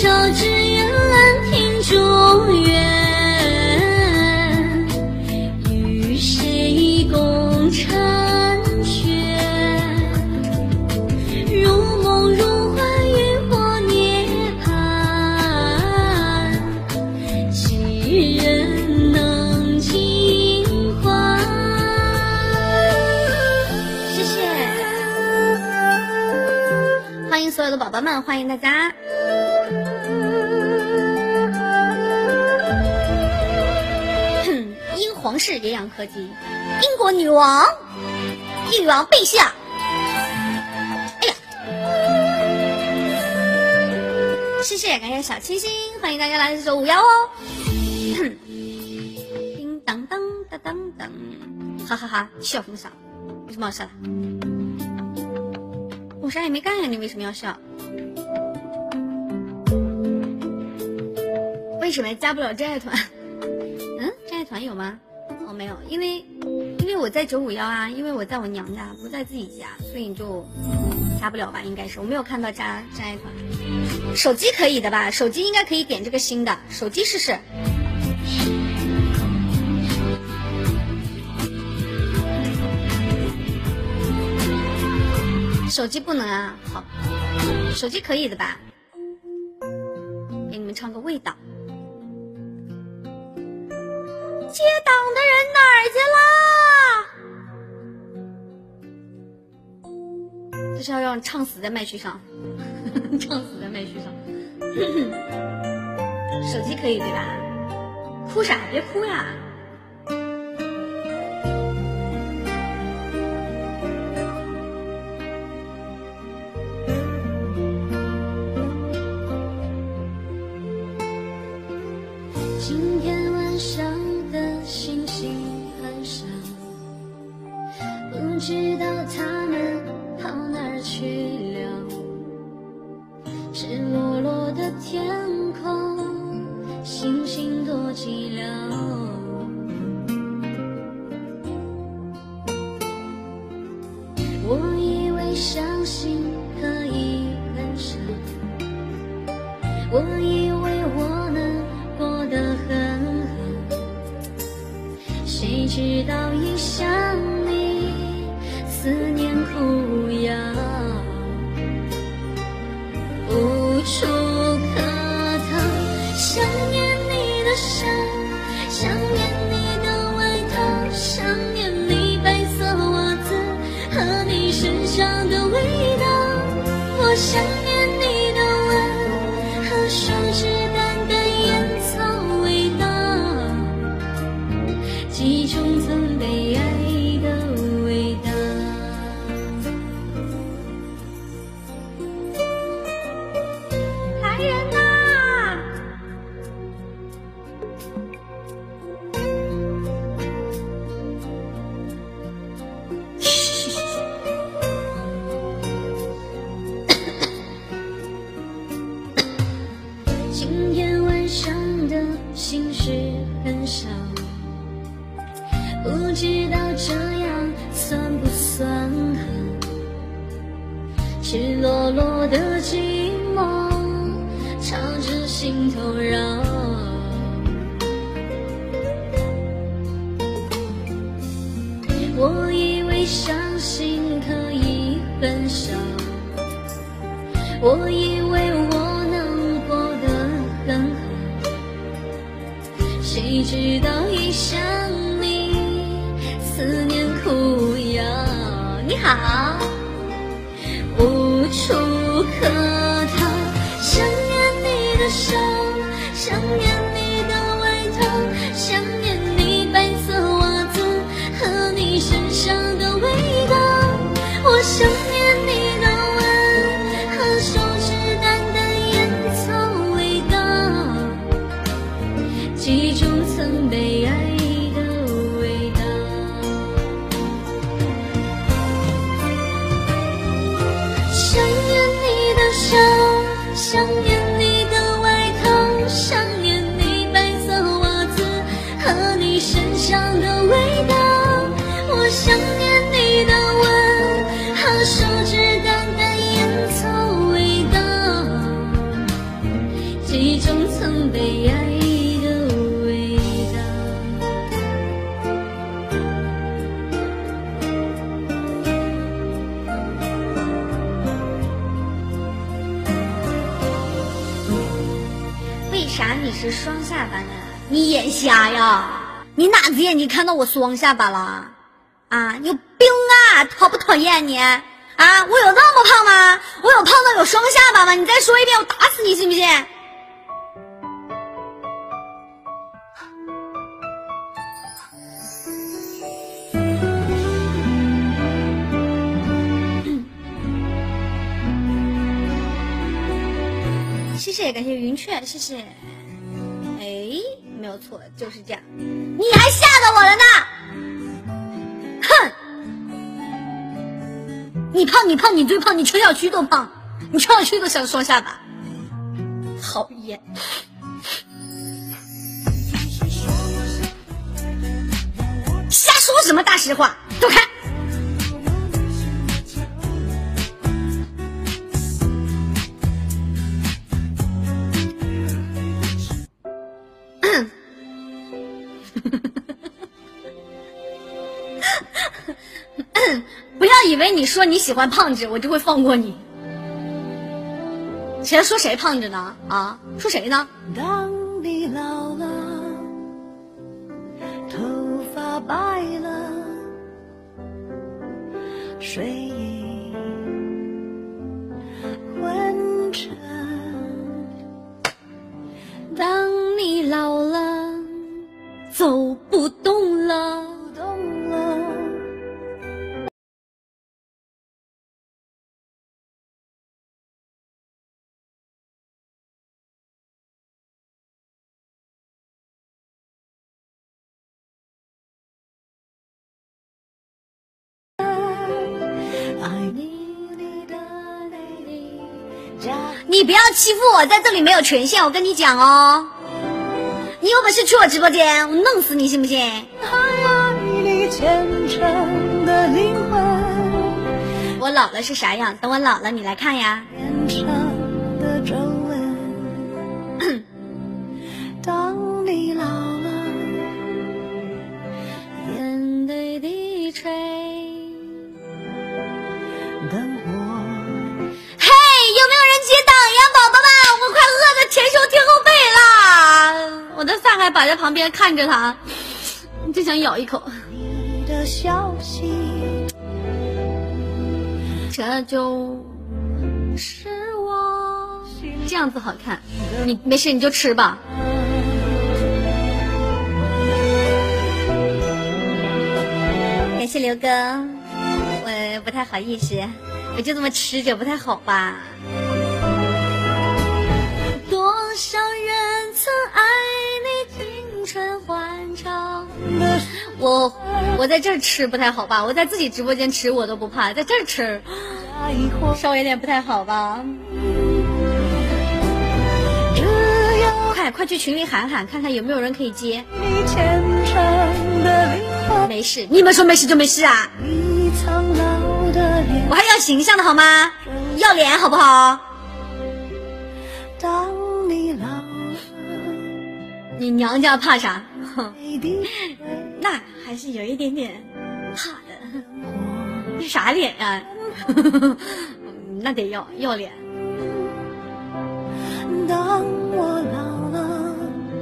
手指缘兰亭中月，与谁共婵娟？如梦如幻，欲或涅槃，几人能尽欢？谢谢，欢迎所有的宝宝们，欢迎大家。英皇室野养柯基，英国女王，誉王陛下。哎呀，谢谢，感谢小清新，欢迎大家来这首51哦。叮当当当当当，哈哈哈，笑什么笑？为什么要笑？我啥也没干呀，你为什么要笑？为什么加不了真爱团？真爱团有吗？哦，没有，因为我在951啊，因为我在我娘家，不在自己家，所以你就加不了吧？应该是我没有看到加真爱团。手机可以的吧？手机应该可以点这个新的，手机试试。手机不能啊，好，手机可以的吧？给你们唱个味道。接档的人哪儿去啦？这是要让唱死在麦序上，唱死在麦序上。手机可以对吧？哭啥？别哭呀！今天晚上的星星很少，不知道他们跑哪儿去了。赤裸裸的天空，星星多寂寥。我以为相信可以很少，我以为我能过得很好，谁知道一想你，思念苦药，无处可逃。想念你的笑，想念你的外套，想念你白色袜子和你身上的味道。我想念你的吻和手指淡淡烟草味道，记忆中曾被爱的味道。来人呐！今天晚上的心事很少，不知道这样算不算好？赤裸裸的寂寞朝着心头绕，我以为相信可以很少，我以为我能过得很好，谁知道一想你，思念苦药。你好，无处可逃，想念你的手，想念你的外套，想念你白色袜子和你身上的味道。我想念你的吻和手指淡淡烟草味道，记忆中曾被爱的味道。想念你的手，想念你的外套，想念是一种曾被爱的味道。为啥你是双下巴呢？你眼瞎呀？你哪只眼睛看到我双下巴了？啊，你有病啊！讨不讨厌你？啊，我有那么胖吗？我有胖到有双下巴吗？你再说一遍，我打死你信不信？谢谢，感谢云雀，谢谢。哎，没有错，就是这样。你还吓着我了呢！哼！你胖，你胖，你最胖，你陈小区都胖，你陈小区都想双下巴，讨厌！瞎说什么大实话？走开！不要以为你说你喜欢胖子，我就会放过你。谁说谁胖子呢？啊，说谁呢？ 当你老了，头发白了，睡意昏沉。 当你老了，走不动了， 动了。 你不要欺负我，在这里没有权限，我跟你讲哦。你有本事去我直播间，我弄死你，信不信？ 爱你虔诚的灵魂， 我老了是啥样？等我老了你来看呀。 虔诚的皱纹。当你老了， 眼泪低垂。 等我。 嘿，有没有人接档呀，宝宝们？我快饿得前手贴后背了，我的饭还摆在旁边看着他，就想咬一口。 你的消息， 这就是我，这样子好看。你没事你就吃吧。感谢刘哥，我不太好意思，我就这么吃着不太好吧。多少人曾爱你青春欢畅，我在这儿吃不太好吧？我在自己直播间吃我都不怕，在这儿吃稍微有点不太好吧？快去群里喊喊，看看有没有人可以接。 你虔诚的灵魂， 没事，你们说没事就没事啊。 你苍老的脸， 我还要形象的好吗？要脸好不好？ 当你老了， 你娘家怕啥？哼， 泪滴那还是有一点点怕的。这啥脸呀、那得要脸。 当我老了，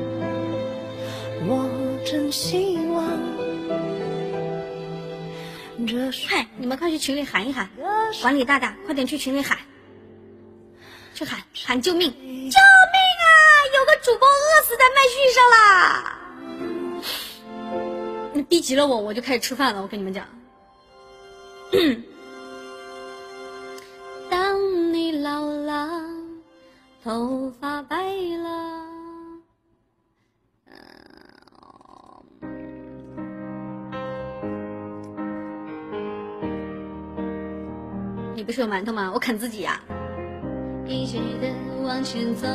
我真希望这是快，你们快去群里喊一喊，管理大大，快点去群里喊，去喊救命！救命啊！有个主播饿死在麦序上啦！你逼急了我就开始吃饭了，我跟你们讲。当你老了，头发白了，你不是有馒头吗？我啃自己呀、一直的往前走，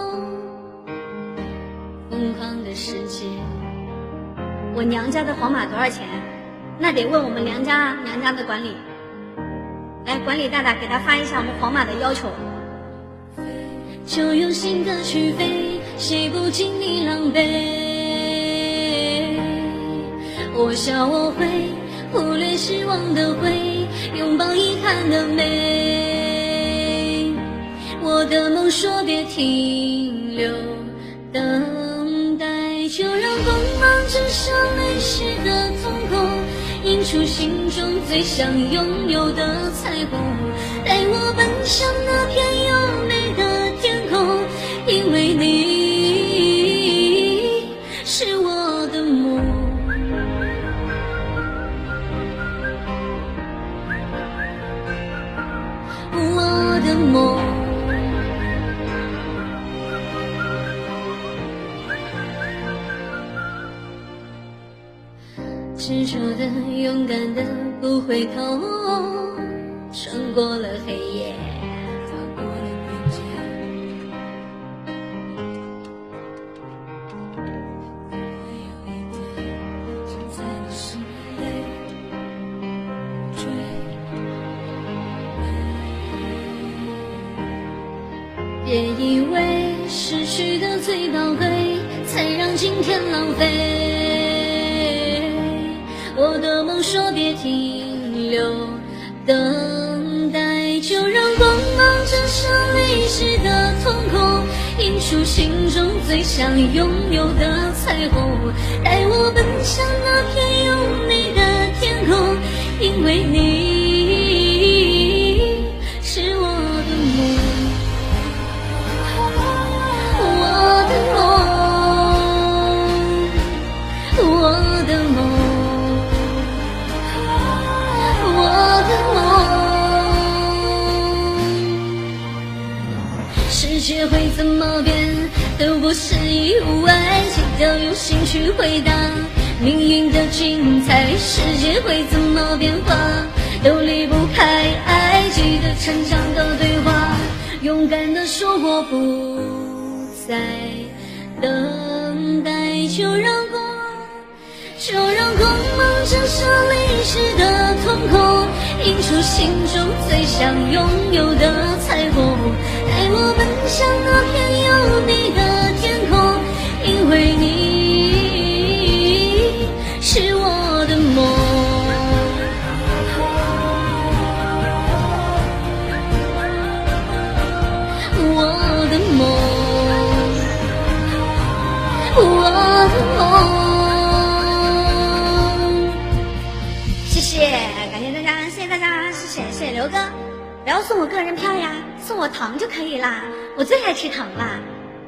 疯狂的世界。我娘家的皇马多少钱？那得问我们娘家的管理。来，管理大大给他发一下我们皇马的要求。 就用心的去飞，谁不经历狼狈？我想我会忽略失望的灰，拥抱遗憾的美。我的梦说别停留，等待就让光芒折射泪湿的瞳孔，映出心中最想拥有的彩虹，带我奔向那片优美的天空，因为你是我的梦，我的梦。执着的，勇敢的，不回头，穿过了黑夜， 踏过了边界，会有一天站在你心内追别以为失去的最宝贵，才让今天浪费。我的梦说别停留，等待就让光芒折射泪湿的瞳孔，映出心中最想拥有的彩虹，带我奔向那片优美的天空，因为你是我的梦，我的梦，我的梦，我的梦。世界会怎么变都不是意外，记得用心去回答命运的精彩。世界会怎么变化都离不开爱，记得成长的对话，勇敢地说我不再等待，就让光芒折射泪湿的瞳孔，映出心中最想拥有的彩虹，带我奔向那片优美的天空，因为你是我的梦，我的梦，我的梦。谢谢，感谢大家，谢谢大家，谢谢刘哥，不要送我个人票呀，送我糖就可以啦，我最爱吃糖啦。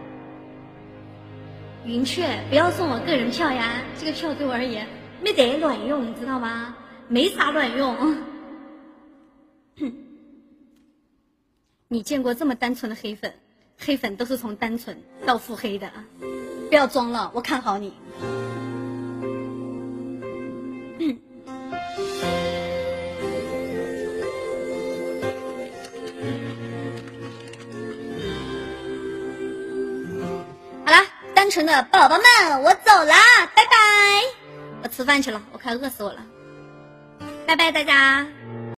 云雀，不要送我个人票呀，这个票对我而言没得卵用，你知道吗？没啥卵用。你见过这么单纯的黑粉？黑粉都是从单纯到腹黑的，不要装了，我看好你。好啦，单纯的宝宝们，我走啦，拜拜！我吃饭去了，我快饿死我了，拜拜大家。